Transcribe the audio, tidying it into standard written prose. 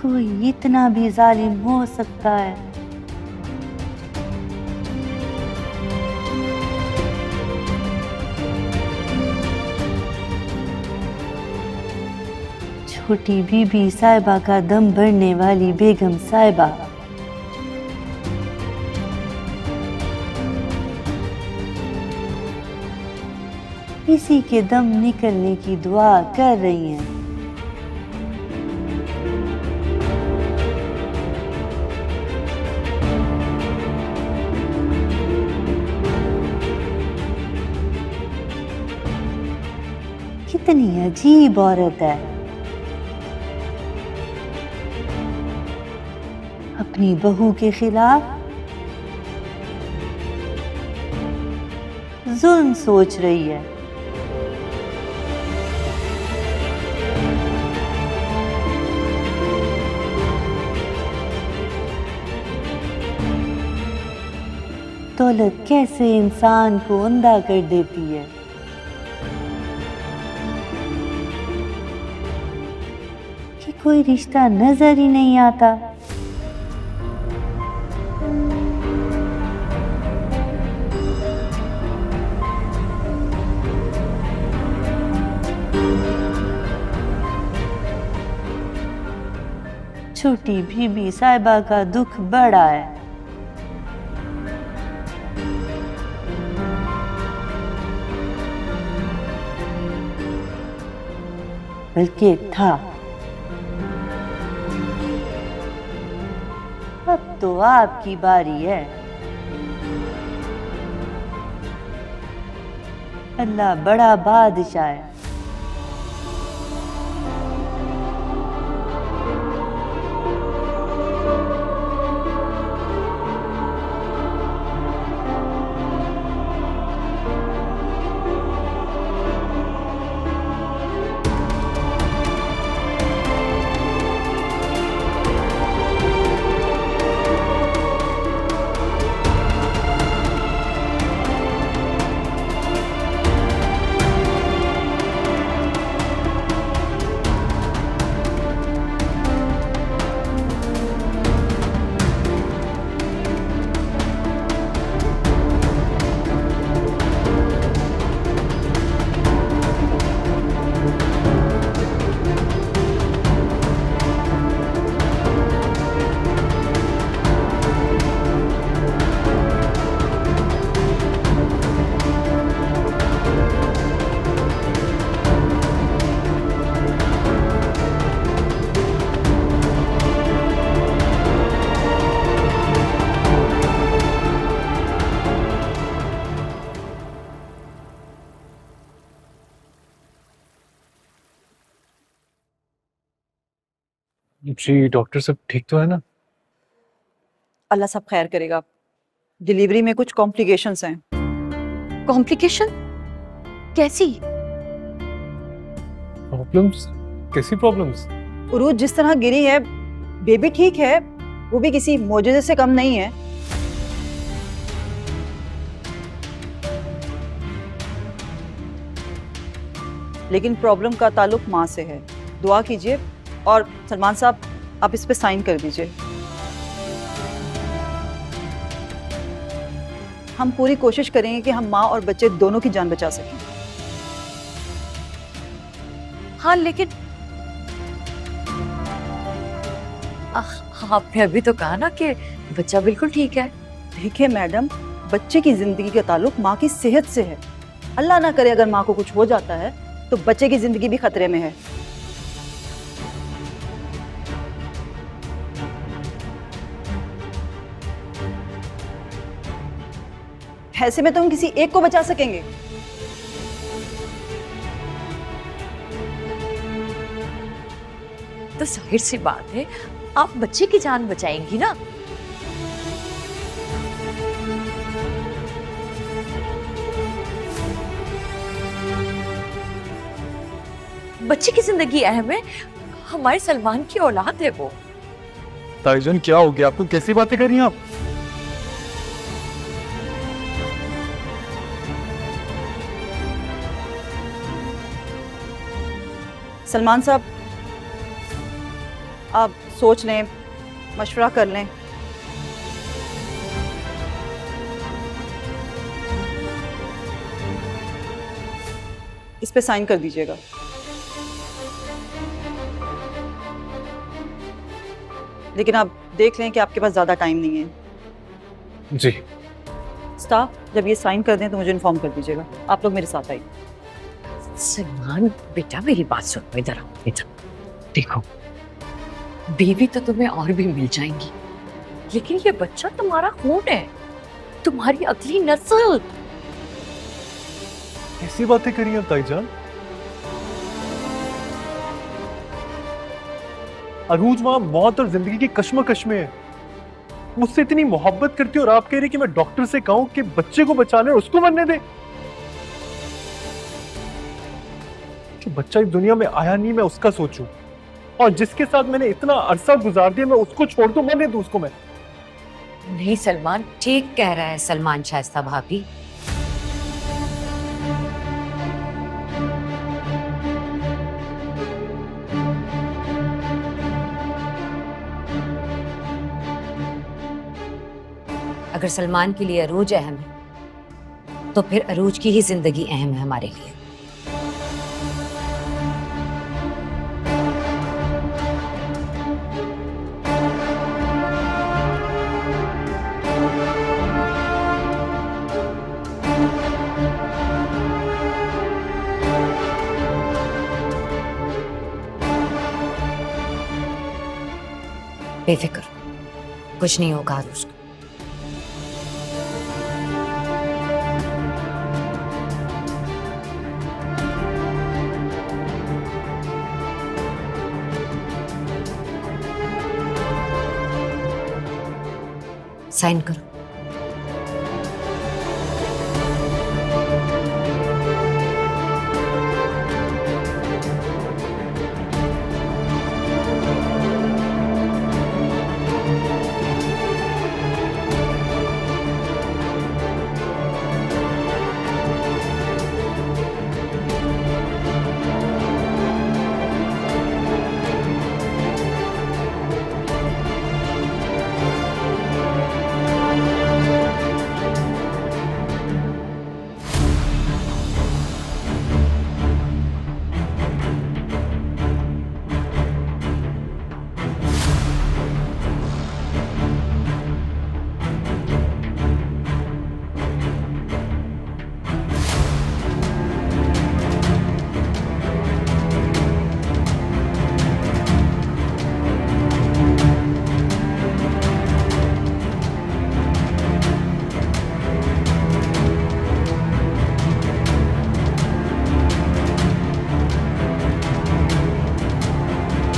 कोई इतना भी जालिम हो सकता है? छोटी बीबी साहिबा का दम भरने वाली बेगम साहिबा इसी के दम निकलने की दुआ कर रही हैं। कितनी अजीब औरत है, अपनी बहू के खिलाफ जुल्म सोच रही है। दौलत कैसे इंसान को अंधा कर देती है। कि कोई रिश्ता नजर ही नहीं आता। छोटी बीबी साहिबा का दुख बड़ा है। बल्कि था। अब तो आपकी बारी है। अल्लाह बड़ा बादशाह है। जी डॉक्टर सब ठीक तो है ना? अल्लाह सब खैर करेगा। डिलीवरी में कुछ कॉम्प्लिकेशंस हैं। कॉम्प्लिकेशन? कैसी प्रॉब्लम्स? कैसी प्रॉब्लम्स? उरूज जिस तरह गिरी है, बेबी ठीक है, वो भी किसी मोजज़े से कम नहीं है। लेकिन प्रॉब्लम का ताल्लुक माँ से है। दुआ कीजिए और सलमान साहब आप इस पे साइन कर दीजिए। हम पूरी कोशिश करेंगे कि हम माँ और बच्चे दोनों की जान बचा सकें। हाँ लेकिन आपने अभी तो कहा ना कि बच्चा बिल्कुल ठीक है। देखिए मैडम, बच्चे की जिंदगी का ताल्लुक माँ की सेहत से है। अल्लाह ना करे अगर माँ को कुछ हो जाता है तो बच्चे की जिंदगी भी खतरे में है। ऐसे में तो हम किसी एक को बचा सकेंगे। तो जाहिर सी बात है आप बच्चे की जान बचाएंगी ना। बच्चे की जिंदगी अहम है, हमारे सलमान की औलाद है वो। ताईजान क्या हो गया आपको? कैसी बातें कर रही हैं आप? सलमान साहब, आप सोच लें, मशवरा कर लें। इस पे साइन कर दीजिएगा। लेकिन आप देख लें कि आपके पास ज़्यादा टाइम नहीं है। जी। स्टाफ जब ये साइन कर दें तो मुझे इन्फॉर्म कर दीजिएगा। आप लोग मेरे साथ आइए। सलमान बेटा मेरी बात सुनो, इधर आओ इधर। देखो बीवी तो तुम्हें और भी मिल जाएंगी, लेकिन ये बच्चा तुम्हारा खून है, तुम्हारी अगली नस्ल। कैसी बातें करी हैं ताईजान? अरूज वहां मौत और जिंदगी की कश्मकश में है, मुझसे इतनी मोहब्बत करती है और आप कह रहे कि मैं डॉक्टर से कहूं कि बच्चे को बचा ले और उसको मरने दे। जो बच्चा इस दुनिया में आया नहीं मैं उसका सोचूं, और जिसके साथ मैंने इतना अरसा गुजार दिया मैं उसको छोड़ दूं, मरने दूं उसको मैं? नहीं सलमान, ठीक कह रहा है सलमान शाइस्ता भाभी। अगर सलमान के लिए अरूज अहम है तो फिर अरूज की ही जिंदगी अहम है हमारे लिए। बेफिक्र, कुछ नहीं होगा अरूज को। साइन करो।